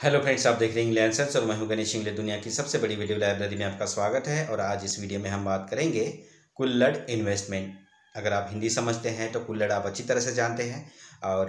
Hello friends, आप देख रहे हैं इंग्लैंड सर्च और मैं हूं गणेश इंग्लैंड। दुनिया की सबसे बड़ी वीडियो लाइब्रेरी में आपका स्वागत है। और आज इस वीडियो में हम बात करेंगे कुल्लड़ इन्वेस्टमेंट। अगर आप हिंदी समझते हैं तो कुल्लड़ आप अच्छी तरह से जानते हैं, और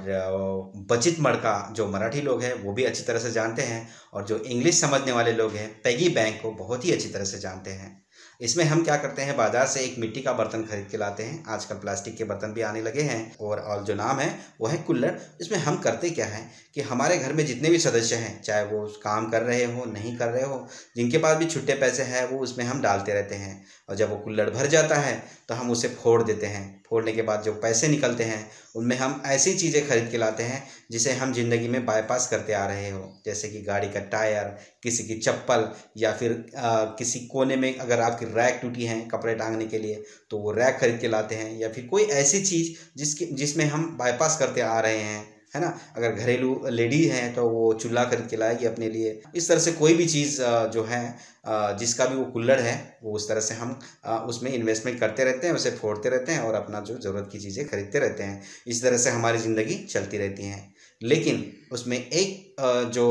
बचित मड़का जो मराठी लोग हैं वो भी अच्छी तरह से जानते हैं, और जो इंग्लिश समझने वाले लोग हैं पैगी बैंक को बहुत ही अच्छी तरह से जानते हैं। इसमें हम क्या करते हैं, बाजार से एक मिट्टी का बर्तन खरीद के लाते हैं। आजकल प्लास्टिक के बर्तन भी आने लगे हैं, और जो नाम है वो है कुल्लड़। इसमें हम करते क्या है कि हमारे घर में जितने भी सदस्य हैं, चाहे वो काम कर रहे हो नहीं कर रहे हो, जिनके पास भी छुट्टे पैसे हैं वो उसमें हम डालते रहते हैं। और जब वो कुल्लड़ भर जाता है तो हम उसे फोड़ देते हैं। फोड़ने के बाद जो पैसे निकलते हैं उनमें हम ऐसी चीज़ें खरीद के लाते हैं जिसे हम ज़िंदगी में बाईपास करते आ रहे हो, जैसे कि गाड़ी का टायर, किसी की चप्पल, या फिर किसी कोने में अगर आपकी रैक टूटी है कपड़े टांगने के लिए तो वो रैक खरीद के लाते हैं, या फिर कोई ऐसी चीज़ जिसमें हम बाईपास करते आ रहे हैं, है ना। अगर घरेलू लेडी हैं तो वो चूल्हा खरीद के लाएगी अपने लिए। इस तरह से कोई भी चीज़ जो है जिसका भी वो कुल्लड़ है वो उस तरह से हम उसमें इन्वेस्टमेंट करते रहते हैं, उसे फोड़ते रहते हैं और अपना जो ज़रूरत की चीज़ें खरीदते रहते हैं। इस तरह से हमारी ज़िंदगी चलती रहती है। लेकिन उसमें एक जो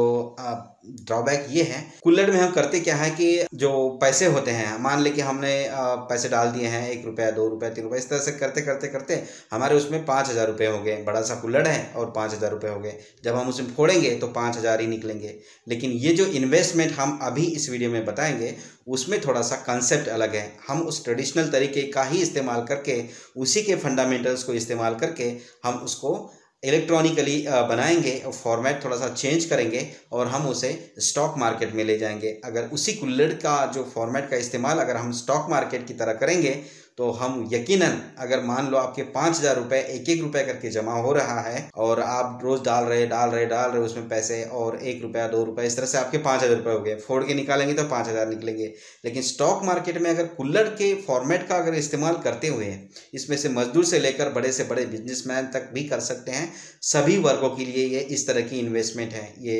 ड्रॉबैक ये है, कुल्लड़ में हम करते क्या है कि जो पैसे होते हैं, मान लें कि हमने पैसे डाल दिए हैं, 1 रुपया 2 रुपया 3 रुपया, इस तरह से करते करते करते हमारे उसमें 5,000 रुपये हो गए। बड़ा सा कुल्लड़ है और 5,000 रुपये हो गए। जब हम उसमें फोड़ेंगे तो 5,000 ही निकलेंगे। लेकिन ये जो इन्वेस्टमेंट हम अभी इस वीडियो में बताएंगे उसमें थोड़ा सा कंसेप्ट अलग है। हम उस ट्रेडिशनल तरीके का ही इस्तेमाल करके, उसी के फंडामेंटल्स को इस्तेमाल करके हम उसको इलेक्ट्रॉनिकली बनाएंगे और फॉर्मेट थोड़ा सा चेंज करेंगे और हम उसे स्टॉक मार्केट में ले जाएंगे। अगर उसी कुल्लड़ का जो फॉर्मेट का इस्तेमाल अगर हम स्टॉक मार्केट की तरह करेंगे तो हम यकीनन, अगर मान लो आपके 5,000 रुपये 1-1 रुपये करके जमा हो रहा है और आप रोज़ डाल रहे उसमें पैसे, और 1 रुपया 2 रुपये इस तरह से आपके 5,000 रुपये हो गए। फोड़ के निकालेंगे तो 5,000 निकलेंगे। लेकिन स्टॉक मार्केट में अगर कुल्लड़ के फॉर्मेट का अगर इस्तेमाल करते हुए, इसमें से मजदूर से लेकर बड़े से बड़े बिजनेसमैन तक भी कर सकते हैं। सभी वर्गों के लिए ये इस तरह की इन्वेस्टमेंट है। ये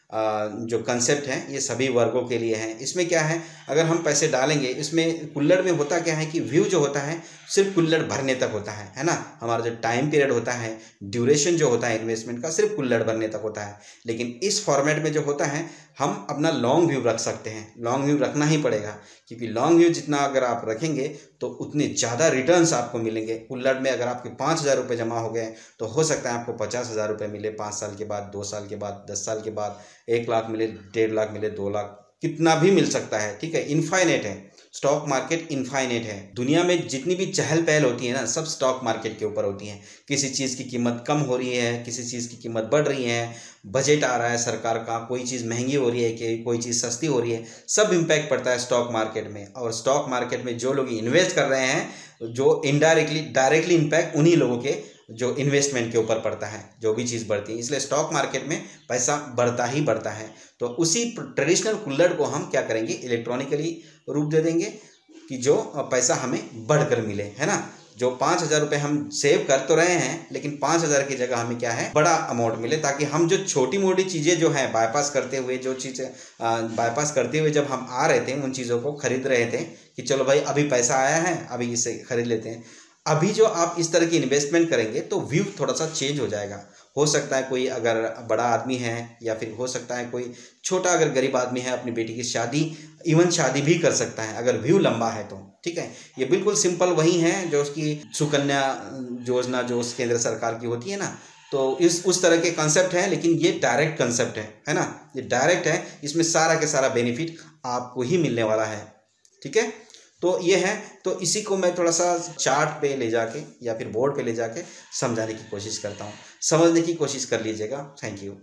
जो कंसेप्ट है ये सभी वर्गों के लिए है। इसमें क्या है, अगर हम पैसे डालेंगे, इसमें कुल्लड़ में होता क्या है कि व्यू जो होता है सिर्फ कुल्लड़ भरने तक होता है ना। हमारा जो टाइम पीरियड होता है, ड्यूरेशन जो होता है इन्वेस्टमेंट का, सिर्फ कुल्लड़ भरने तक होता है। लेकिन इस फॉर्मेट में जो होता है हम अपना लॉन्ग व्यू रख सकते हैं। लॉन्ग व्यू रखना ही पड़ेगा, क्योंकि लॉन्ग व्यू जितना अगर आप रखेंगे तो उतने ज़्यादा रिटर्न्स आपको मिलेंगे। कुल्लड़ में अगर आपके 5,000 रुपये जमा हो गए तो हो सकता है आपको 50,000 रुपये मिले 5 साल के बाद, 2 साल के बाद, 10 साल के बाद, 1 लाख मिले, 1.5 लाख मिले, 2 लाख, कितना भी मिल सकता है। ठीक है, इनफाइनेट है स्टॉक मार्केट, इनफाइनेट है। दुनिया में जितनी भी चहल पहल होती है ना, सब स्टॉक मार्केट के ऊपर होती है। किसी चीज़ की कीमत कम हो रही है, किसी चीज़ की कीमत बढ़ रही है, बजट आ रहा है सरकार का, कोई चीज़ महंगी हो रही है कि कोई चीज़ सस्ती हो रही है, सब इम्पैक्ट पड़ता है स्टॉक मार्केट में। और स्टॉक मार्केट में जो लोग इन्वेस्ट कर रहे हैं, जो इनडायरेक्टली डायरेक्टली इम्पैक्ट उन्हीं लोगों के जो इन्वेस्टमेंट के ऊपर पड़ता है, जो भी चीज़ बढ़ती है। इसलिए स्टॉक मार्केट में पैसा बढ़ता ही बढ़ता है। तो उसी ट्रेडिशनल कुल्लड़ को हम क्या करेंगे, इलेक्ट्रॉनिकली रूप दे देंगे कि जो पैसा हमें बढ़कर मिले, है ना। जो 5,000 रुपये हम सेव कर तो रहे हैं, लेकिन 5,000 की जगह हमें क्या है, बड़ा अमाउंट मिले, ताकि हम जो छोटी मोटी चीज़ें जो हैं बाईपास करते हुए, जो चीज़ें बाईपास करते हुए जब हम आ रहे थे उन चीज़ों को खरीद रहे थे कि चलो भाई अभी पैसा आया है, अभी इसे खरीद लेते हैं। अभी जो आप इस तरह की इन्वेस्टमेंट करेंगे तो व्यू थोड़ा सा चेंज हो जाएगा। हो सकता है कोई अगर बड़ा आदमी है, या फिर हो सकता है कोई छोटा अगर गरीब आदमी है, अपनी बेटी की शादी, इवन शादी भी कर सकता है अगर व्यू लंबा है तो। ठीक है, ये बिल्कुल सिंपल वही है जो उसकी सुकन्या योजना जो उस केंद्र सरकार की होती है ना, तो उस तरह के कंसेप्ट हैं। लेकिन ये डायरेक्ट कंसेप्ट है ना, ये डायरेक्ट है। इसमें सारा के सारा बेनिफिट आपको ही मिलने वाला है। ठीक है, तो ये है। तो इसी को मैं थोड़ा सा चार्ट पे ले जाके या फिर बोर्ड पे ले जाके समझाने की कोशिश करता हूँ, समझने की कोशिश कर लीजिएगा। Thank you.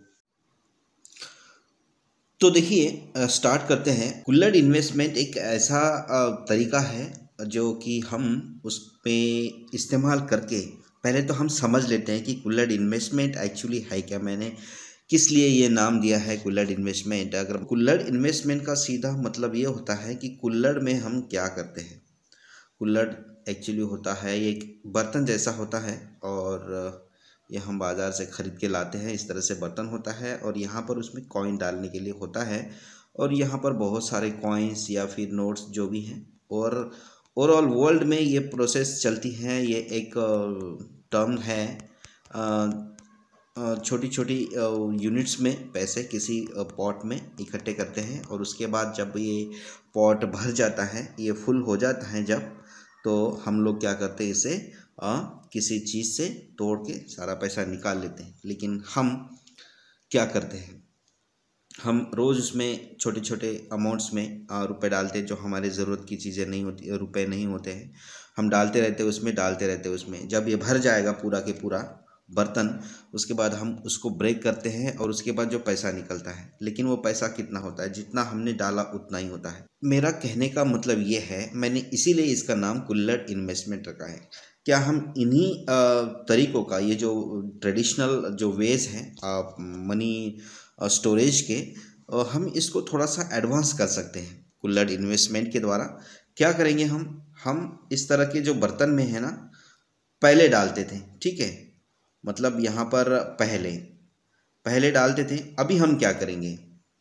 तो देखिए, स्टार्ट करते हैं। कुल्लड़ इन्वेस्टमेंट एक ऐसा तरीका है जो कि हम उस पे इस्तेमाल करके पहले तो हम समझ लेते हैं कि कुल्लड़ इन्वेस्टमेंट एक्चुअली है क्या। मैंने किस लिए ये नाम दिया है कुल्लड़ इन्वेस्टमेंट। अगर कुल्लड़ इन्वेस्टमेंट का सीधा मतलब ये होता है कि कुल्लड़ में हम क्या करते हैं। कुल्लड़ एक्चुअली होता है एक बर्तन जैसा होता है, और ये हम बाज़ार से ख़रीद के लाते हैं। इस तरह से बर्तन होता है, और यहाँ पर उसमें कॉइन डालने के लिए होता है, और यहाँ पर बहुत सारे कॉइन्स या फिर नोट्स जो भी हैं, और ओवरऑल वर्ल्ड में ये प्रोसेस चलती है। ये एक टर्म है छोटी छोटी यूनिट्स में पैसे किसी पॉट में इकट्ठे करते हैं, और उसके बाद जब ये पॉट भर जाता है, ये फुल हो जाता है जब, तो हम लोग क्या करते हैं, इसे किसी चीज़ से तोड़ के सारा पैसा निकाल लेते हैं। लेकिन हम क्या करते हैं, हम रोज़ उसमें छोटे छोटे अमाउंट्स में रुपए डालते हैं, जो हमारे ज़रूरत की चीज़ें नहीं होती, रुपए नहीं होते हैं, हम डालते रहते हैं उसमें, डालते रहते हैं उसमें। जब ये भर जाएगा पूरा के पूरा बर्तन, उसके बाद हम उसको ब्रेक करते हैं, और उसके बाद जो पैसा निकलता है, लेकिन वो पैसा कितना होता है, जितना हमने डाला उतना ही होता है। मेरा कहने का मतलब ये है, मैंने इसीलिए इसका नाम कुल्लड़ इन्वेस्टमेंट रखा है। क्या हम इन्हीं तरीक़ों का, ये जो ट्रेडिशनल जो वेज हैं मनी स्टोरेज के, हम इसको थोड़ा सा एडवांस कर सकते हैं कुल्लड़ इन्वेस्टमेंट के द्वारा। क्या करेंगे, हम इस तरह के जो बर्तन में है ना, पहले डालते थे, ठीक है, मतलब यहाँ पर पहले डालते थे। अभी हम क्या करेंगे,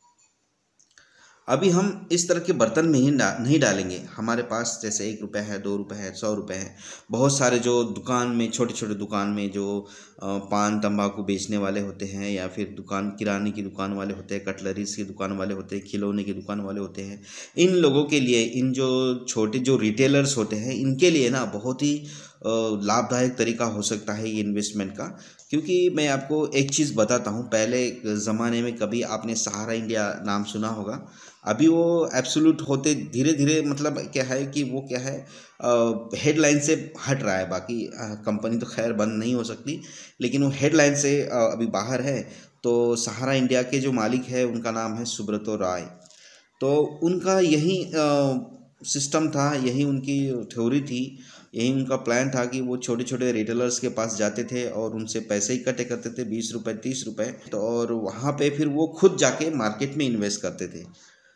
अभी हम इस तरह के बर्तन में ही नहीं डालेंगे। हमारे पास जैसे 1 रुपये है, 2 रुपये है, 100 रुपये है, बहुत सारे जो दुकान में, छोटे छोटे दुकान में जो पान तंबाकू बेचने वाले होते हैं, या फिर दुकान, किराने की दुकान वाले होते हैं, कटलरीज की दुकान वाले होते हैं, खिलौने की दुकान वाले होते हैं, इन लोगों के लिए, इन जो छोटे जो रिटेलर्स होते हैं, इनके लिए ना बहुत ही लाभदायक तरीका हो सकता है ये इन्वेस्टमेंट का। क्योंकि मैं आपको एक चीज़ बताता हूँ, पहले ज़माने में कभी आपने सहारा इंडिया नाम सुना होगा, अभी वो एब्सोल्यूट होते धीरे धीरे, मतलब क्या है कि वो क्या है, हेडलाइन से हट रहा है। बाकी कंपनी तो खैर बंद नहीं हो सकती, लेकिन वो हेडलाइन से अभी बाहर है। तो सहारा इंडिया के जो मालिक है, उनका नाम है सुब्रतो राय। तो उनका यही सिस्टम था, यही उनकी थ्योरी थी, यही उनका प्लान था कि वो छोटे छोटे रिटेलर्स के पास जाते थे और उनसे पैसे इकट्ठे करते थे, 20 रुपये 30 रुपये, तो और वहाँ पे फिर वो खुद जाके मार्केट में इन्वेस्ट करते थे,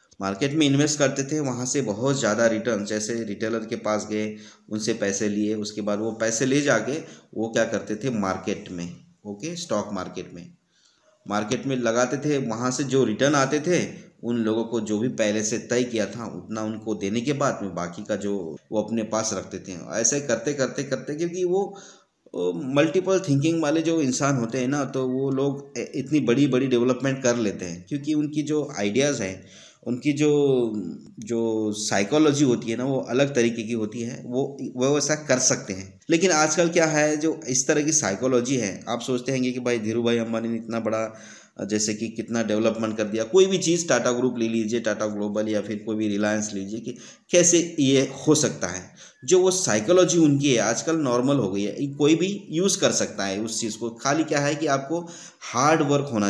वहाँ से बहुत ज़्यादा रिटर्न, जैसे रिटेलर के पास गए, उनसे पैसे लिए, उसके बाद वो पैसे ले जाके वो क्या करते थे, मार्केट में, ओके, स्टॉक मार्केट में लगाते थे। वहाँ से जो रिटर्न आते थे, उन लोगों को जो भी पहले से तय किया था उतना उनको देने के बाद में बाकी का जो वो अपने पास रखते थे। ऐसे करते करते करते, क्योंकि वो मल्टीपल थिंकिंग वाले जो इंसान होते हैं ना, तो वो लोग इतनी बड़ी बड़ी डेवलपमेंट कर लेते हैं, क्योंकि उनकी जो आइडियाज़ हैं, उनकी जो साइकोलॉजी होती है ना, वो अलग तरीके की होती है, वो वैसा कर सकते हैं। लेकिन आजकल क्या है, जो इस तरह की साइकोलॉजी है, आप सोचते हैं कि भाई धीरू भाई अंबानी ने इतना बड़ा, जैसे कि कितना डेवलपमेंट कर दिया, कोई भी चीज़, टाटा ग्रुप ले लीजिए, टाटा ग्लोबल, या फिर कोई भी रिलायंस लीजिए, कि कैसे ये हो सकता है। जो वो साइकोलॉजी उनकी है आजकल नॉर्मल हो गई है, कोई भी यूज़ कर सकता है उस चीज़ को। खाली क्या है कि आपको हार्ड वर्क होना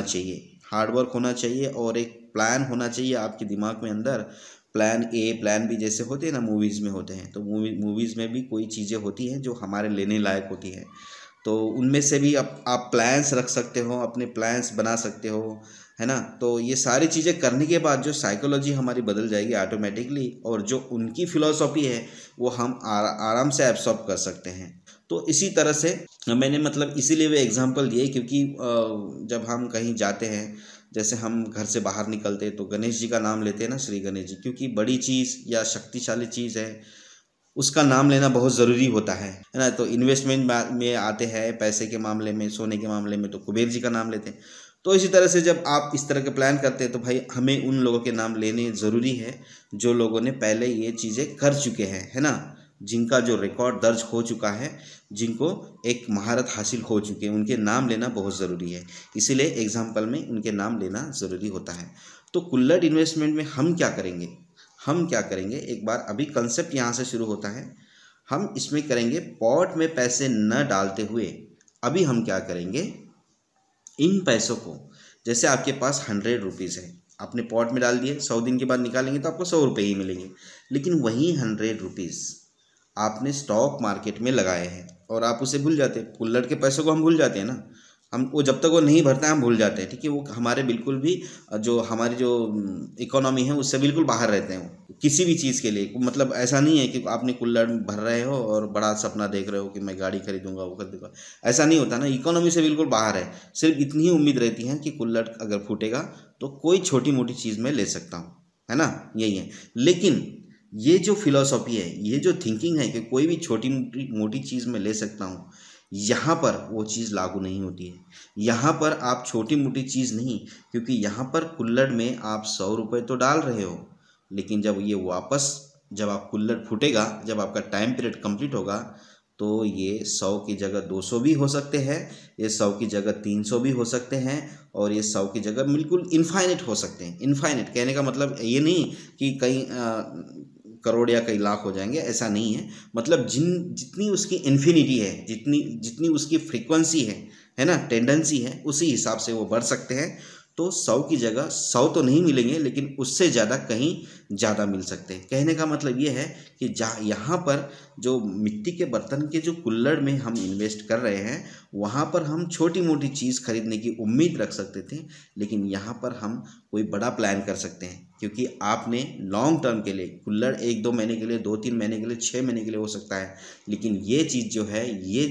चाहिए, और एक प्लान होना चाहिए आपके दिमाग में अंदर। प्लान ए, प्लान बी जैसे होते हैं ना, मूवीज़ में होते हैं, तो मूवीज़ में भी कोई चीज़ें होती हैं जो हमारे लेने लायक होती हैं, तो उनमें से भी आप प्लान्स रख सकते हो, अपने प्लान्स बना सकते हो, है ना। तो ये सारी चीज़ें करने के बाद जो साइकोलॉजी हमारी बदल जाएगी ऑटोमेटिकली, और जो उनकी फ़िलॉसफी है वो हम आराम से एब्सॉर्ब कर सकते हैं। तो इसी तरह से मैंने, मतलब इसीलिए वे एग्जांपल दिए, क्योंकि जब हम कहीं जाते हैं, जैसे हम घर से बाहर निकलते हैं, तो गणेश जी का नाम लेते हैं ना, श्री गणेश जी, क्योंकि बड़ी चीज़ या शक्तिशाली चीज़ है, उसका नाम लेना बहुत ज़रूरी होता है ना। तो इन्वेस्टमेंट में आते हैं, पैसे के मामले में, सोने के मामले में, तो कुबेर जी का नाम लेते हैं। तो इसी तरह से जब आप इस तरह के प्लान करते हैं, तो भाई हमें उन लोगों के नाम लेने ज़रूरी है जो लोगों ने पहले ये चीज़ें कर चुके हैं, है ना, जिनका जो रिकॉर्ड दर्ज हो चुका है, जिनको एक महारत हासिल हो चुकी है, उनके नाम लेना बहुत ज़रूरी है। इसीलिए एग्जाम्पल में उनके नाम लेना ज़रूरी होता है। तो कुल्लड़ इन्वेस्टमेंट में हम क्या करेंगे, एक बार अभी कंसेप्ट यहाँ से शुरू होता है। हम इसमें करेंगे, पॉट में पैसे न डालते हुए, अभी हम क्या करेंगे, इन पैसों को, जैसे आपके पास 100 रुपीज़ है, आपने पॉट में डाल दिए, 100 दिन के बाद निकालेंगे तो आपको 100 रुपये ही मिलेंगे। लेकिन वही 100 रुपीज़ आपने स्टॉक मार्केट में लगाए हैं, और आप उसे भूल जाते हैं। कुल्लड़ के पैसों को हम भूल जाते हैं ना, हम वो जब तक वो नहीं भरता है हम भूल जाते हैं, ठीक है। वो हमारे बिल्कुल भी, जो हमारी जो इकोनॉमी है उससे बिल्कुल बाहर रहते हैं। किसी भी चीज़ के लिए, मतलब ऐसा नहीं है कि आपने कुल्लड़ भर रहे हो और बड़ा सपना देख रहे हो कि मैं गाड़ी खरीदूंगा, वो खरीदूंगा, ऐसा नहीं होता ना। इकोनॉमी से बिल्कुल बाहर है, सिर्फ इतनी ही उम्मीद रहती है कि कुल्लड़ अगर फूटेगा तो कोई छोटी मोटी चीज़ में ले सकता हूँ, है ना, यही है। लेकिन ये जो फिलॉसफी है, ये जो थिंकिंग है कि कोई भी छोटी मोटी चीज़ में ले सकता हूँ, यहाँ पर वो चीज़ लागू नहीं होती है। यहाँ पर आप छोटी मोटी चीज़ नहीं, क्योंकि यहाँ पर कुल्हड़ में आप 100 रुपये तो डाल रहे हो, लेकिन जब ये वापस, जब आप कुल्हड़ फूटेगा, जब आपका टाइम पीरियड कंप्लीट होगा, तो ये 100 की जगह 200 भी हो सकते हैं, ये 100 की जगह 300 भी हो सकते हैं, और ये 100 की जगह बिल्कुल इनफाइनेट हो सकते हैं। इनफाइनेट कहने का मतलब ये नहीं कि कई करोड़ या कई लाख हो जाएंगे, ऐसा नहीं है। मतलब जितनी उसकी इन्फिनिटी है, जितनी उसकी फ्रीक्वेंसी है ना, टेंडेंसी है, उसी हिसाब से वो बढ़ सकते हैं। तो 100 की जगह 100 तो नहीं मिलेंगे, लेकिन उससे ज़्यादा कहीं ज़्यादा मिल सकते हैं। कहने का मतलब ये है कि यहाँ पर जो मिट्टी के बर्तन के जो कुल्हड़ में हम इन्वेस्ट कर रहे हैं, वहाँ पर हम छोटी मोटी चीज़ खरीदने की उम्मीद रख सकते थे, लेकिन यहाँ पर हम कोई बड़ा प्लान कर सकते हैं, क्योंकि आपने लॉन्ग टर्म के लिए कुल्हड़ 1-2 महीने के लिए, 2-3 महीने के लिए, 6 महीने के लिए हो सकता है, लेकिन ये चीज़ जो है, ये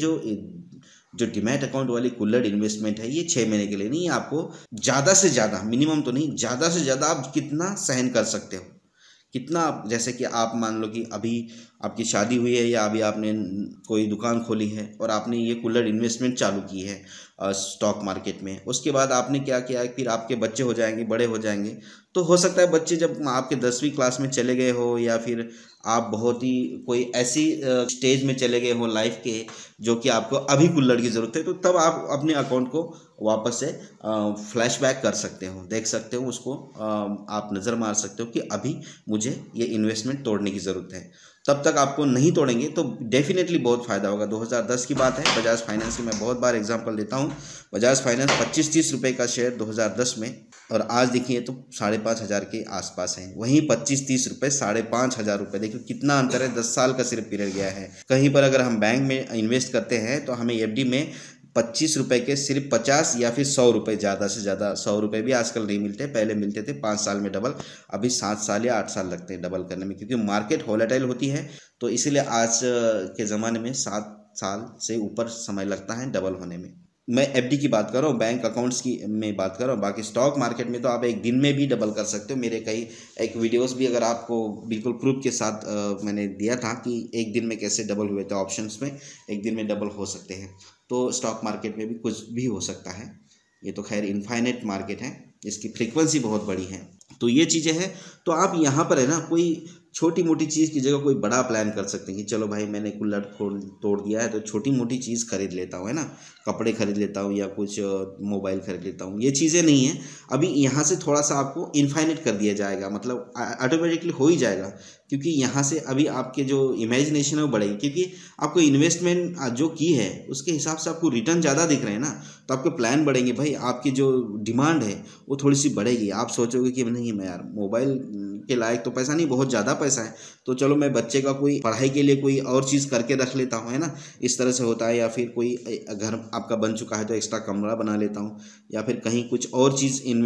जो डीमैट अकाउंट वाली कुल्हड़ इन्वेस्टमेंट है, ये 6 महीने के लिए नहीं है। आपको ज़्यादा से ज़्यादा, मिनिमम तो नहीं, ज़्यादा से ज़्यादा आप कितना सहन कर सकते हो, कितना आप, जैसे कि आप मान लो कि अभी आपकी शादी हुई है या अभी आपने कोई दुकान खोली है और आपने ये कुल्हड़ इन्वेस्टमेंट चालू की है स्टॉक मार्केट में। उसके बाद आपने क्या किया है, फिर आपके बच्चे हो जाएंगे, बड़े हो जाएंगे, तो हो सकता है बच्चे जब आपके 10वीं क्लास में चले गए हो, या फिर आप बहुत ही कोई ऐसी स्टेज में चले गए हो लाइफ के, जो कि आपको अभी कुल्हड़ की ज़रूरत है, तो तब आप अपने अकाउंट को वापस से फ्लैशबैक कर सकते हो, देख सकते हो उसको, आप नज़र मार सकते हो कि अभी मुझे ये इन्वेस्टमेंट तोड़ने की ज़रूरत है। तब तक आपको नहीं तोड़ेंगे तो डेफिनेटली बहुत फ़ायदा होगा। 2010 की बात है, बजाज फाइनेंस की मैं बहुत बार एग्जांपल देता हूँ। बजाज फाइनेंस 25-30 रुपये का शेयर 2010 में, और आज देखिए तो 5,500 के आसपास है। वहीं 25-30 रुपये 5,500 रुपये, देखिए कितना अंतर है, 10 साल का सिर्फ पीरियड गया है। कहीं पर अगर हम बैंक में इन्वेस्ट करते हैं तो हमें एफडी में 25 रुपये के सिर्फ 50 या फिर 100 रुपये, ज़्यादा से ज़्यादा 100 रुपये भी आजकल नहीं मिलते, पहले मिलते थे 5 साल में डबल, अभी 7 साल या 8 साल लगते हैं डबल करने में, क्योंकि मार्केट वोलेटाइल होती है। तो इसीलिए आज के ज़माने में 7 साल से ऊपर समय लगता है डबल होने में। मैं एफडी की बात कर रहा हूँ, बैंक अकाउंट्स की में बात कर रहा हूँ। बाकी स्टॉक मार्केट में तो आप एक दिन में भी डबल कर सकते हो। मेरे कई एक वीडियोस भी अगर आपको बिल्कुल प्रूफ के साथ मैंने दिया था कि एक दिन में कैसे डबल हुए थे, ऑप्शंस में एक दिन में डबल हो सकते हैं। तो स्टॉक मार्केट में भी कुछ भी हो सकता है। ये तो खैर इनफाइनेट मार्केट है, इसकी फ्रीक्वेंसी बहुत बड़ी है। तो ये चीज़ें हैं, तो आप यहाँ पर है ना, कोई छोटी मोटी चीज़ की जगह कोई बड़ा प्लान कर सकते हैं कि चलो भाई मैंने कुल्हड़ तोड़ दिया है तो छोटी मोटी चीज़ खरीद लेता हूँ, है ना, कपड़े खरीद लेता हूँ या कुछ मोबाइल खरीद लेता हूँ। ये चीज़ें नहीं हैं। अभी यहाँ से थोड़ा सा आपको इनफाइनेट कर दिया जाएगा, मतलब ऑटोमेटिकली हो ही जाएगा, क्योंकि यहाँ से अभी आपके जो इमेजिनेशन है वो बढ़ेगी, क्योंकि आपको इन्वेस्टमेंट जो की है उसके हिसाब से आपको रिटर्न ज़्यादा दिख रहे हैं ना, तो आपके प्लान बढ़ेंगे भाई, आपकी जो डिमांड है वो थोड़ी सी बढ़ेगी। आप सोचोगे कि नहीं मैं यार मोबाइल के लायक तो पैसा नहीं, बहुत ज़्यादा पैसा है, तो चलो मैं बच्चे का कोई पढ़ाई के लिए कोई और चीज़ करके रख लेता हूँ, है ना, इस तरह से होता है। या फिर कोई घर आपका बन चुका है तो एक्स्ट्रा कमरा बना लेता हूँ, या फिर कहीं कुछ और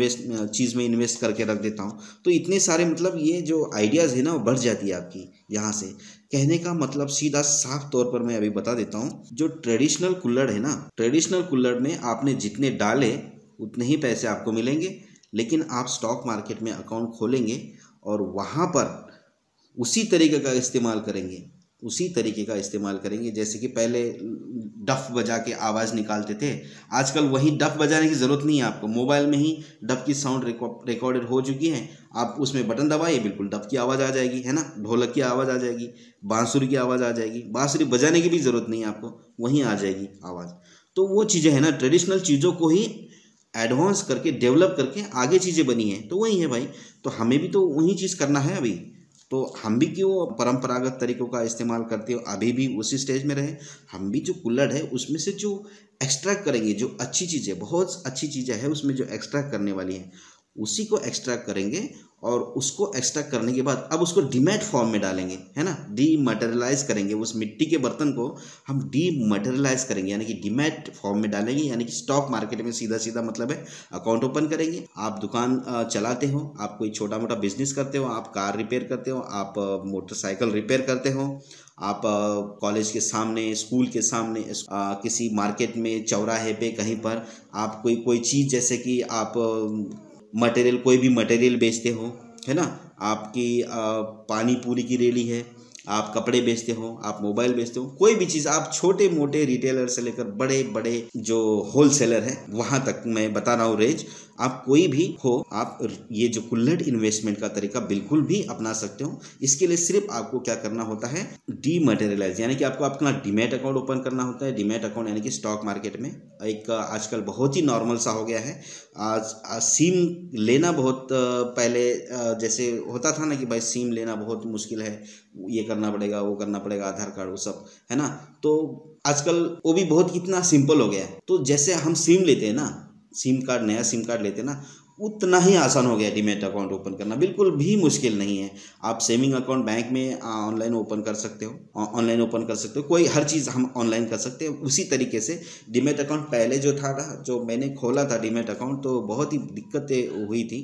चीज़ में इन्वेस्ट करके रख देता हूँ। तो इतने सारे मतलब ये जो आइडियाज़ है ना वो बढ़ जाती है आपकी यहाँ से। कहने का मतलब सीधा साफ तौर पर मैं अभी बता देता हूँ, जो ट्रेडिशनल कुल्हड़ है ना, ट्रेडिशनल कुल्हड़ में आपने जितने डाले उतने ही पैसे आपको मिलेंगे, लेकिन आप स्टॉक मार्केट में अकाउंट खोलेंगे और वहाँ पर उसी तरीके का इस्तेमाल करेंगे, उसी तरीके का इस्तेमाल करेंगे जैसे कि पहले डफ बजा के आवाज़ निकालते थे। आजकल वही डफ बजाने की ज़रूरत नहीं है आपको, मोबाइल में ही डफ की साउंड रिकॉर्डेड हो चुकी है। आप उसमें बटन दबाइए, बिल्कुल डफ की आवाज़ आ जाएगी, है ना, ढोलक की आवाज़ आ जाएगी, बांसुरी की आवाज़ आ जाएगी, बांसुरी बजाने की भी ज़रूरत नहीं है आपको, वहीं आ जाएगी आवाज़। तो वो चीज़ें हैं ना, ट्रेडिशनल चीज़ों को ही एडवांस करके डेवलप करके आगे चीज़ें बनी हैं, तो वही है भाई। तो हमें भी तो वही चीज़ करना है अभी। तो हम भी क्यों परंपरागत तरीकों का इस्तेमाल करते हो, अभी भी उसी स्टेज में रहे। हम भी जो कुल्हड़ है उसमें से जो एक्सट्रैक्ट करेंगे, जो अच्छी चीज़ें, बहुत अच्छी चीज़ें हैं उसमें जो एक्सट्रैक्ट करने वाली हैं, उसी को एक्सट्रैक्ट करेंगे, और उसको एक्सट्रैक्ट करने के बाद अब उसको डीमैट फॉर्म में डालेंगे, है ना, डीमटेरियलाइज करेंगे। उस मिट्टी के बर्तन को हम डीमटेरियलाइज करेंगे, यानी कि डीमैट फॉर्म में डालेंगे, यानी कि स्टॉक मार्केट में सीधा सीधा मतलब है अकाउंट ओपन करेंगे। आप दुकान चलाते हो, आप कोई छोटा मोटा बिजनेस करते हो, आप कार रिपेयर करते हो, आप मोटरसाइकिल रिपेयर करते हो, आप कॉलेज के सामने, स्कूल के सामने, किसी मार्केट में, चौराहे पे कहीं पर आप कोई चीज़, जैसे कि आप मटेरियल, कोई भी मटेरियल बेचते हो, है ना, आपकी पानी पूरी की रेली है, आप कपड़े बेचते हो, आप मोबाइल बेचते हो, कोई भी चीज़, आप छोटे मोटे रिटेलर से लेकर बड़े बड़े जो होलसेलर हैं वहाँ तक मैं बता रहा हूँ रेंज, आप कोई भी हो, आप ये जो कुल्हड़ इन्वेस्टमेंट का तरीका बिल्कुल भी अपना सकते हो। इसके लिए सिर्फ आपको क्या करना होता है, डीमैटेरियलाइज, यानी कि आपको अपना डीमैट अकाउंट ओपन करना होता है। डीमैट अकाउंट यानी कि स्टॉक मार्केट में एक आजकल बहुत ही नॉर्मल सा हो गया है। आज सिम लेना बहुत पहले जैसे होता था ना कि भाई सिम लेना बहुत मुश्किल है, ये करना पड़ेगा, वो करना पड़ेगा, आधार कार्ड, वो सब है ना। तो आजकल वो भी बहुत कितना सिंपल हो गया है। तो जैसे हम सिम लेते हैं ना, सिम कार्ड, नया सिम कार्ड लेते हैं ना, उतना ही आसान हो गया डीमैट अकाउंट ओपन करना, बिल्कुल भी मुश्किल नहीं है। आप सेविंग अकाउंट बैंक में ऑनलाइन ओपन कर सकते हो, ऑनलाइन ओपन कर सकते हो, कोई हर चीज़ हम ऑनलाइन कर सकते हैं। उसी तरीके से डीमैट अकाउंट पहले जो था ना, जो मैंने खोला था डीमैट अकाउंट, तो बहुत ही दिक्कतें हुई थी,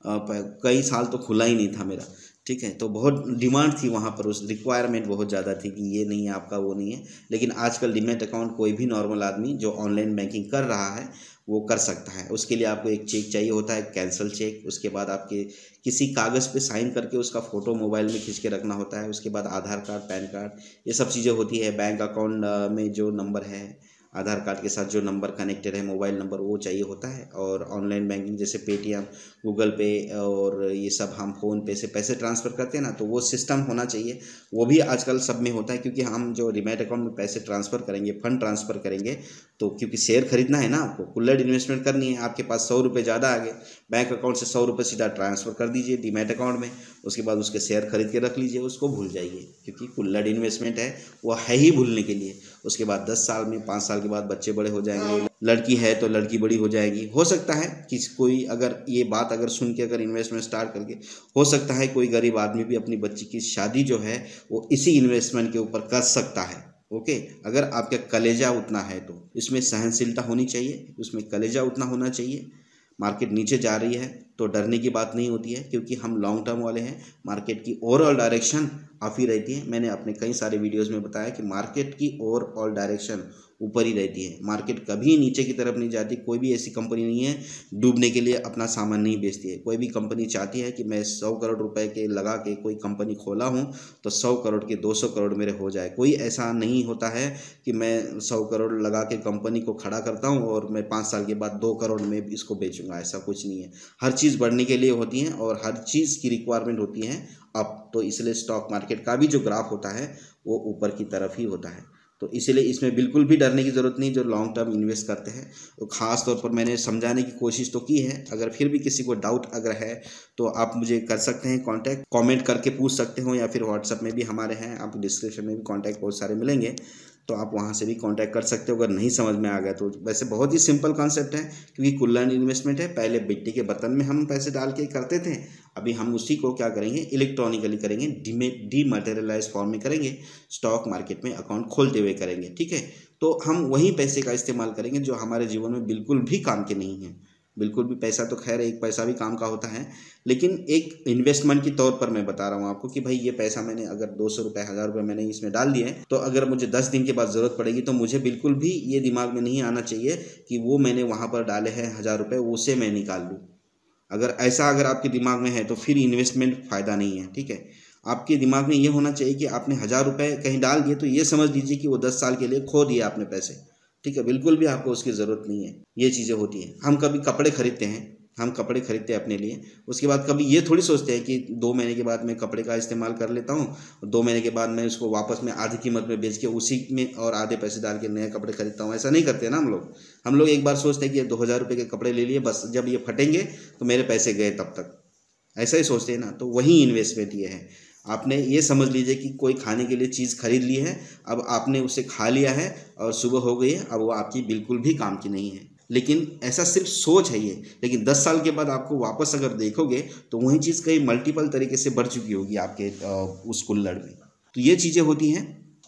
कई साल तो खुला ही नहीं था मेरा, ठीक है। तो बहुत डिमांड थी वहाँ पर, उस रिक्वायरमेंट बहुत ज़्यादा थी कि ये नहीं है आपका, वो नहीं है। लेकिन आजकल डीमैट अकाउंट कोई भी नॉर्मल आदमी जो ऑनलाइन बैंकिंग कर रहा है वो कर सकता है। उसके लिए आपको एक चेक चाहिए होता है, कैंसल चेक। उसके बाद आपके किसी कागज़ पे साइन करके उसका फ़ोटो मोबाइल में खींच के रखना होता है। उसके बाद आधार कार्ड, पैन कार्ड, ये सब चीज़ें होती है। बैंक अकाउंट में जो नंबर है, आधार कार्ड के साथ जो नंबर कनेक्टेड है, मोबाइल नंबर, वो चाहिए होता है। और ऑनलाइन बैंकिंग जैसे पेटीएम, गूगल पे और ये सब हम फ़ोन पे से पैसे ट्रांसफ़र करते हैं ना, तो वो सिस्टम होना चाहिए। वो भी आजकल सब में होता है, क्योंकि हम जो डीमैट अकाउंट में पैसे ट्रांसफ़र करेंगे, फंड ट्रांसफ़र करेंगे, तो क्योंकि शेयर खरीदना है ना आपको, कुल्हड़ इन्वेस्टमेंट करनी है, आपके पास 100 रुपये ज़्यादा आ गए, बैंक अकाउंट से 100 रुपये सीधा ट्रांसफ़र कर दीजिए डीमैट अकाउंट में। उसके बाद उसके शेयर खरीद के रख लीजिए, उसको भूल जाइए, क्योंकि कुल्हड़ इन्वेस्टमेंट है वो है ही भूलने के लिए। उसके बाद 10 साल में, 5 साल के बाद बच्चे बड़े हो जाएंगे, लड़की है तो लड़की बड़ी हो जाएगी। हो सकता है कि कोई अगर ये बात अगर सुन के अगर इन्वेस्टमेंट स्टार्ट करके, हो सकता है कोई गरीब आदमी भी अपनी बच्ची की शादी जो है वो इसी इन्वेस्टमेंट के ऊपर कर सकता है। ओके, अगर आपका कलेजा उतना है तो इसमें सहनशीलता होनी चाहिए, उसमें कलेजा उतना होना चाहिए। मार्केट नीचे जा रही है तो डरने की बात नहीं होती है, क्योंकि हम लॉन्ग टर्म वाले हैं। मार्केट की ओवरऑल डायरेक्शन अप ही रहती है। मैंने अपने कई सारे वीडियोस में बताया कि मार्केट की ओवरऑल डायरेक्शन ऊपर ही रहती है। मार्केट कभी नीचे की तरफ नहीं जाती। कोई भी ऐसी कंपनी नहीं है डूबने के लिए अपना सामान नहीं बेचती है। कोई भी कंपनी चाहती है कि मैं 100 करोड़ रुपए के लगा के कोई कंपनी खोला हूँ तो 100 करोड़ के 200 करोड़ मेरे हो जाए। कोई ऐसा नहीं होता है कि मैं 100 करोड़ लगा के कंपनी को खड़ा करता हूँ और मैं 5 साल के बाद 2 करोड़ में इसको बेचूंगा, ऐसा कुछ नहीं है। हर चीज़ बढ़ने के लिए होती है और हर चीज़ की रिक्वायरमेंट होती है अब। तो इसलिए स्टॉक मार्केट का भी जो ग्राफ होता है वो ऊपर की तरफ ही होता है। तो इसलिए इसमें बिल्कुल भी डरने की ज़रूरत नहीं। जो लॉन्ग टर्म इन्वेस्ट करते हैं तो ख़ास तौर पर मैंने समझाने की कोशिश तो की है। अगर फिर भी किसी को डाउट अगर है तो आप मुझे कर सकते हैं कांटेक्ट, कमेंट करके पूछ सकते हो, या फिर व्हाट्सएप में भी हमारे हैं, आप डिस्क्रिप्शन में भी कांटेक्ट बहुत सारे मिलेंगे, तो आप वहाँ से भी कांटेक्ट कर सकते हो अगर नहीं समझ में आ गया तो। वैसे बहुत ही सिंपल कॉन्सेप्ट है, क्योंकि कुल्हड़ इन्वेस्टमेंट है। पहले मिट्टी के बर्तन में हम पैसे डाल के करते थे, अभी हम उसी को क्या करेंगे, इलेक्ट्रॉनिकली करेंगे, डीमैटेरियलाइज फॉर्म में करेंगे, स्टॉक मार्केट में अकाउंट खोलते हुए करेंगे। ठीक है, तो हम वही पैसे का इस्तेमाल करेंगे जो हमारे जीवन में बिल्कुल भी काम के नहीं है। बिल्कुल भी, पैसा तो खैर एक पैसा भी काम का होता है, लेकिन एक इन्वेस्टमेंट के तौर पर मैं बता रहा हूँ आपको कि भाई ये पैसा मैंने अगर 200 रुपये, 1000 रुपये मैंने इसमें डाल दिए, तो अगर मुझे 10 दिन के बाद ज़रूरत पड़ेगी तो मुझे बिल्कुल भी ये दिमाग में नहीं आना चाहिए कि वो मैंने वहाँ पर डाले हैं 1000 रुपये, उसे मैं निकाल लूँ। अगर ऐसा अगर आपके दिमाग में है तो फिर इन्वेस्टमेंट फ़ायदा नहीं है। ठीक है, आपके दिमाग में ये होना चाहिए कि आपने 1000 रुपये कहीं डाल दिए तो ये समझ लीजिए कि वो 10 साल के लिए खो दिए आपने पैसे। ठीक है, बिल्कुल भी आपको उसकी ज़रूरत नहीं है। ये चीज़ें होती हैं। हम कभी कपड़े खरीदते हैं, हम कपड़े खरीदते हैं अपने लिए, उसके बाद कभी ये थोड़ी सोचते हैं कि 2 महीने के बाद मैं कपड़े का इस्तेमाल कर लेता हूँ, 2 महीने के बाद मैं उसको वापस में आधी कीमत में बेच के उसी में और आधे पैसे डाल के नए कपड़े खरीदता हूँ। ऐसा नहीं करते ना हम लोग एक बार सोचते हैं कि 2000 रुपये के कपड़े ले लिए, बस जब ये फटेंगे तो मेरे पैसे गए तब तक, ऐसा ही सोचते हैं ना। तो वही इन्वेस्टमेंट ये है। आपने ये समझ लीजिए कि कोई खाने के लिए चीज़ खरीद ली है, अब आपने उसे खा लिया है और सुबह हो गई है, अब वो आपकी बिल्कुल भी काम की नहीं है। लेकिन ऐसा सिर्फ सोच है ये, लेकिन 10 साल के बाद आपको वापस अगर देखोगे तो वही चीज़ कई मल्टीपल तरीके से बढ़ चुकी होगी आपके उस कुल्हड़ में। तो ये चीज़ें होती हैं।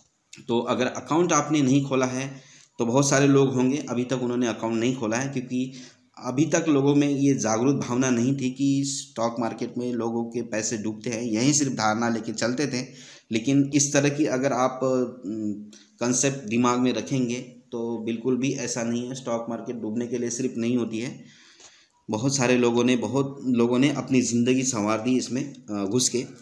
तो अगर अकाउंट आपने नहीं खोला है तो बहुत सारे लोग होंगे अभी तक उन्होंने अकाउंट नहीं खोला है, क्योंकि अभी तक लोगों में ये जागरूक भावना नहीं थी कि स्टॉक मार्केट में लोगों के पैसे डूबते हैं। यही सिर्फ धारणा लेके चलते थे। लेकिन इस तरह की अगर आप कंसेप्ट दिमाग में रखेंगे तो बिल्कुल भी ऐसा नहीं है। स्टॉक मार्केट डूबने के लिए सिर्फ नहीं होती है। बहुत लोगों ने अपनी ज़िंदगी संवार दी इसमें घुस के।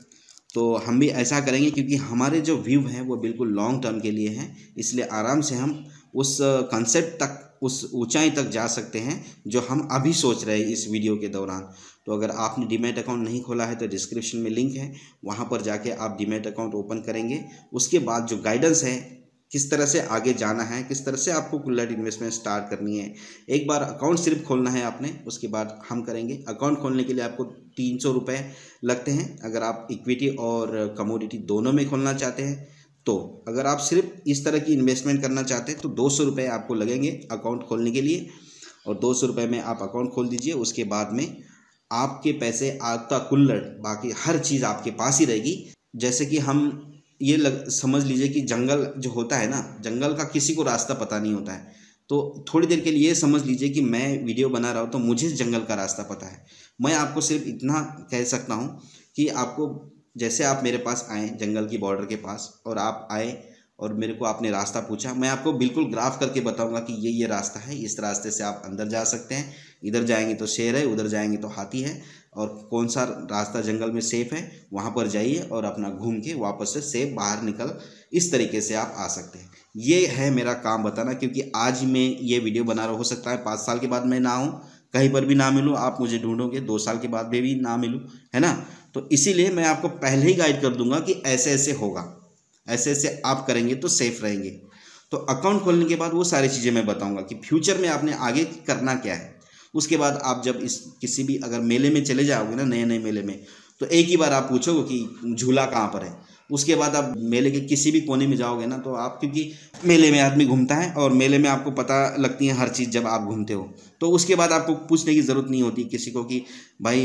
तो हम भी ऐसा करेंगे क्योंकि हमारे जो व्यू हैं वो बिल्कुल लॉन्ग टर्म के लिए हैं, इसलिए आराम से हम उस कंसेप्ट तक, उस ऊंचाई तक जा सकते हैं जो हम अभी सोच रहे हैं इस वीडियो के दौरान। तो अगर आपने डीमैट अकाउंट नहीं खोला है तो डिस्क्रिप्शन में लिंक है, वहाँ पर जाके आप डीमैट अकाउंट ओपन करेंगे। उसके बाद जो गाइडेंस है, किस तरह से आगे जाना है, किस तरह से आपको कुल्लड़ इन्वेस्टमेंट स्टार्ट करनी है, एक बार अकाउंट सिर्फ खोलना है आपने, उसके बाद हम करेंगे। अकाउंट खोलने के लिए आपको 300 रुपये लगते हैं अगर आप इक्विटी और कमोडिटी दोनों में खोलना चाहते हैं। तो अगर आप सिर्फ इस तरह की इन्वेस्टमेंट करना चाहते हैं तो 200 रुपये आपको लगेंगे अकाउंट खोलने के लिए, और 200 रुपये में आप अकाउंट खोल दीजिए। उसके बाद में आपके पैसे, आपका कुल्लड़, बाकी हर चीज़ आपके पास ही रहेगी। जैसे कि हम ये समझ लीजिए कि जंगल जो होता है ना, जंगल का किसी को रास्ता पता नहीं होता है। तो थोड़ी देर के लिए ये समझ लीजिए कि मैं वीडियो बना रहा हूँ तो मुझे जंगल का रास्ता पता है। मैं आपको सिर्फ इतना कह सकता हूँ कि आपको, जैसे आप मेरे पास आए जंगल की बॉर्डर के पास, और आप आए और मेरे को आपने रास्ता पूछा, मैं आपको बिल्कुल ग्राफ करके बताऊंगा कि ये रास्ता है, इस रास्ते से आप अंदर जा सकते हैं, इधर जाएंगे तो शेर है, उधर जाएंगे तो हाथी है, और कौन सा रास्ता जंगल में सेफ है वहाँ पर जाइए और अपना घूम के वापस से सेफ बाहर निकल, इस तरीके से आप आ सकते हैं। ये है मेरा काम बताना, क्योंकि आज मैं ये वीडियो बना रहा, हो सकता है 5 साल के बाद मैं ना हूँ, कहीं पर भी ना मिलूँ, आप मुझे ढूंढोगे 2 साल के बाद भी ना मिलूँ, है ना। तो इसीलिए मैं आपको पहले ही गाइड कर दूंगा कि ऐसे ऐसे होगा, ऐसे ऐसे आप करेंगे तो सेफ रहेंगे। तो अकाउंट खोलने के बाद वो सारी चीज़ें मैं बताऊंगा कि फ्यूचर में आपने आगे करना क्या है। उसके बाद आप जब इस किसी भी अगर मेले में चले जाओगे ना, नए नए मेले में, तो एक ही बार आप पूछोगे कि झूला कहाँ पर है। उसके बाद आप मेले के किसी भी कोने में जाओगे ना, तो आप, क्योंकि मेले में आदमी घूमता है और मेले में आपको पता लगती है हर चीज़ जब आप घूमते हो, तो उसके बाद आपको पूछने की ज़रूरत नहीं होती किसी को कि भाई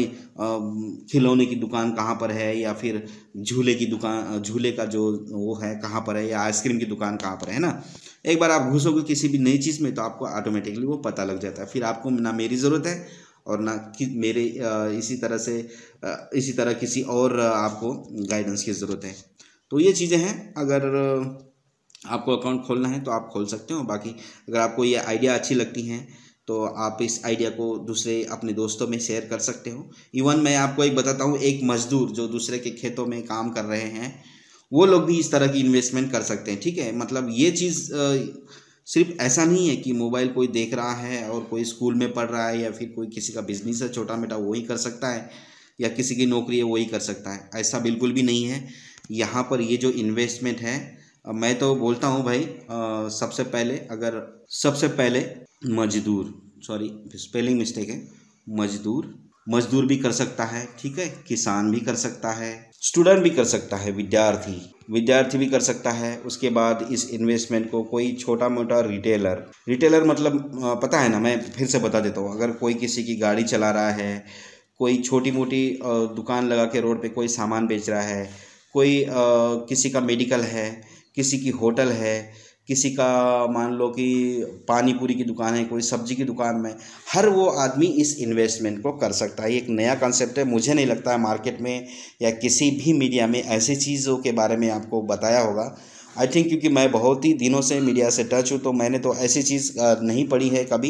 खिलौने की दुकान कहाँ पर है, या फिर झूले की दुकान, झूले का जो वो है कहाँ पर है, या आइसक्रीम की दुकान कहाँ पर है ना। एक बार आप घुसोगे किसी भी नई चीज़ में तो आपको ऑटोमेटिकली वो पता लग जाता है। फिर आपको ना मेरी ज़रूरत है और ना कि मेरे इसी तरह किसी और आपको गाइडेंस की ज़रूरत है। तो ये चीज़ें हैं, अगर आपको अकाउंट खोलना है तो आप खोल सकते हो। बाकी अगर आपको ये आइडिया अच्छी लगती हैं तो आप इस आइडिया को दूसरे अपने दोस्तों में शेयर कर सकते हो। इवन मैं आपको एक बताता हूँ, एक मजदूर जो दूसरे के खेतों में काम कर रहे हैं, वो लोग भी इस तरह की इन्वेस्टमेंट कर सकते हैं, ठीक है। मतलब ये चीज़ सिर्फ ऐसा नहीं है कि मोबाइल कोई देख रहा है और कोई स्कूल में पढ़ रहा है, या फिर कोई किसी का बिजनेस है छोटा मोटा वही कर सकता है, या किसी की नौकरी है वही कर सकता है, ऐसा बिल्कुल भी नहीं है। यहाँ पर ये जो इन्वेस्टमेंट है, मैं तो बोलता हूँ भाई, सबसे पहले मजदूर, सॉरी स्पेलिंग मिस्टेक है, मजदूर भी कर सकता है, ठीक है, किसान भी कर सकता है, स्टूडेंट भी कर सकता है, विद्यार्थी भी कर सकता है। उसके बाद इस इन्वेस्टमेंट को कोई छोटा मोटा रिटेलर मतलब पता है ना, मैं फिर से बता देता हूँ। अगर कोई किसी की गाड़ी चला रहा है, कोई छोटी मोटी दुकान लगा के रोड पे कोई सामान बेच रहा है, कोई किसी का मेडिकल है, किसी की होटल है, किसी का मान लो कि पानी पूरी की दुकान है, कोई सब्जी की दुकान में, हर वो आदमी इस इन्वेस्टमेंट को कर सकता है। एक नया कॉन्सेप्ट है, मुझे नहीं लगता है मार्केट में या किसी भी मीडिया में ऐसी चीज़ों के बारे में आपको बताया होगा। आई थिंक क्योंकि मैं बहुत ही दिनों से मीडिया से टच हूँ, तो मैंने तो ऐसी चीज़ नहीं पढ़ी है कभी।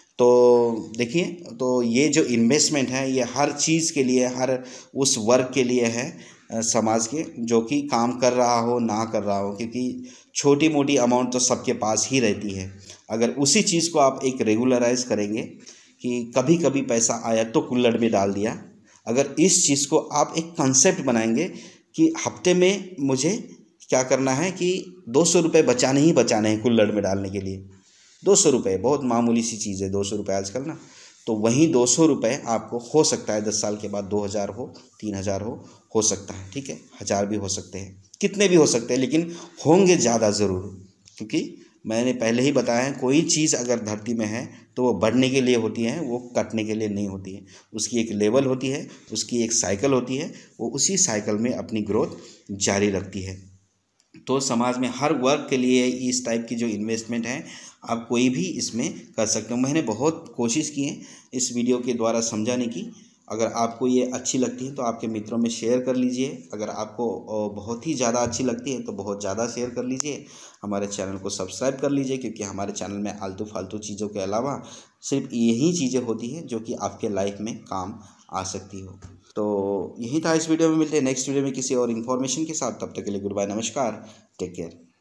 तो देखिए, तो ये जो इन्वेस्टमेंट है ये हर चीज़ के लिए, हर उस वर्ग के लिए है समाज के, जो कि काम कर रहा हो ना कर रहा हो, क्योंकि छोटी मोटी अमाउंट तो सबके पास ही रहती है। अगर उसी चीज़ को आप एक रेगुलराइज करेंगे कि कभी कभी पैसा आया तो कुल्लड़ में डाल दिया, अगर इस चीज़ को आप एक कंसेप्ट बनाएंगे कि हफ्ते में मुझे क्या करना है कि 200 रुपये बचाने ही बचाने हैं कुल्लड़ में डालने के लिए। 200 रुपये बहुत मामूली सी चीज़ है, 200 रुपये आजकल ना। तो वहीं 200 रुपये आपको हो सकता है 10 साल के बाद 2000 हो, 3000 हो सकता है, ठीक है, 1000 भी हो सकते हैं, कितने भी हो सकते हैं, लेकिन होंगे ज़्यादा ज़रूर। क्योंकि मैंने पहले ही बताया है, कोई चीज़ अगर धरती में है तो वो बढ़ने के लिए होती है, वो कटने के लिए नहीं होती है। उसकी एक लेवल होती है, उसकी एक साइकिल होती है, वो उसी साइकिल में अपनी ग्रोथ जारी रखती है। तो समाज में हर वर्ग के लिए इस टाइप की जो इन्वेस्टमेंट है, आप कोई भी इसमें कर सकते हो। मैंने बहुत कोशिश की है इस वीडियो के द्वारा समझाने की। अगर आपको ये अच्छी लगती है तो आपके मित्रों में शेयर कर लीजिए। अगर आपको बहुत ही ज़्यादा अच्छी लगती है तो बहुत ज़्यादा शेयर कर लीजिए। हमारे चैनल को सब्सक्राइब कर लीजिए, क्योंकि हमारे चैनल में आलतू फालतू चीज़ों के अलावा सिर्फ यही चीज़ें होती हैं जो कि आपके लाइफ में काम आ सकती हो। तो यही था इस वीडियो में। मिलते हैं नेक्स्ट वीडियो में किसी और इन्फॉर्मेशन के साथ। तब तक के लिए गुड बाय, नमस्कार, टेक केयर।